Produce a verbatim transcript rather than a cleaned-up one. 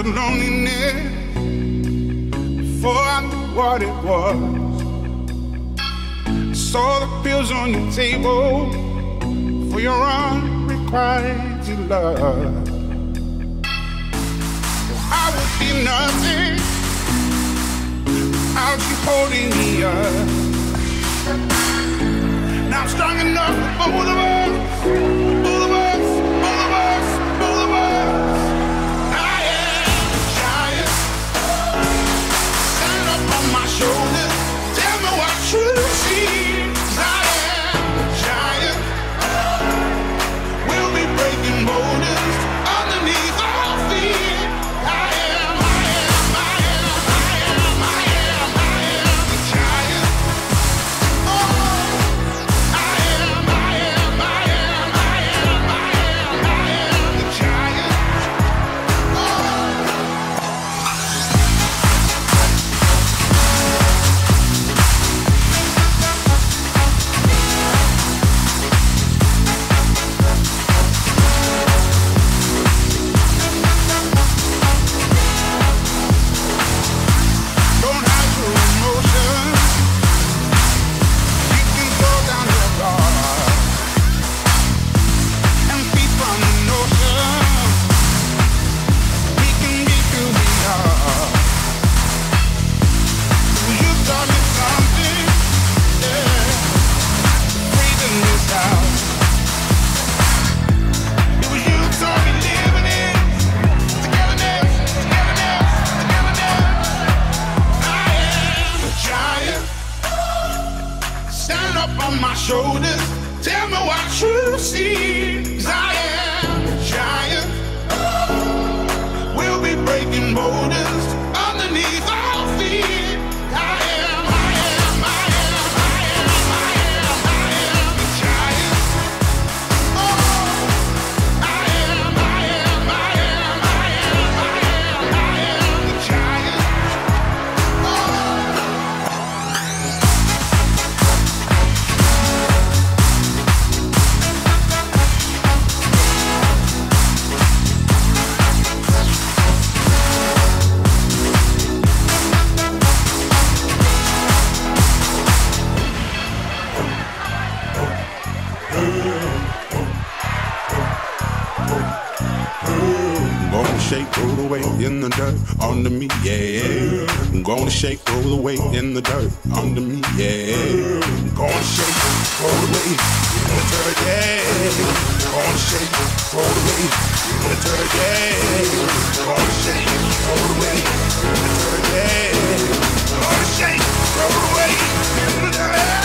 understood loneliness before I knew what it was. I saw the pills on your table for your unrequited love. I would be nothing without you holding me up. Now I'm strong enough for both of us, both of us, both of us, both of us. I am a giant. Stand up on my shoulders. Tell me what you see. 'Cause I am a giant. We'll be breaking borders underneath our feet. I am, I am, I am, I am, I am, I am a giant. Oh, I am, I am, I am, I am, I am, I am the giant. Don't hide your emotions. You can go down your guard and feed from the notion. We can be who we are. You taught me something, yeah. Freedom is out. It was you taught me living it. Togetherness, togetherness, togetherness. I am a giant. Stand up on my shoulders. Tell me what you see. 'Cause I am a giant. We'll be breaking borders underneath our feet. I am, I am, I am, I am, I am, I am a giant. Oh, I am, I am, I am, I am, I am, I am a giant. Gonna shake, roll the weight in the dirt under me, yeah. I'm gonna shake, roll the weight in the dirt under me, yeah. I'm gonna shake, roll the weight in the dirt, yeah. Gonna shake, roll the weight in the dirt, yeah. Gonna shake, roll the weight in the dirt, yeah. Gonna shake, roll the weight in the dirt.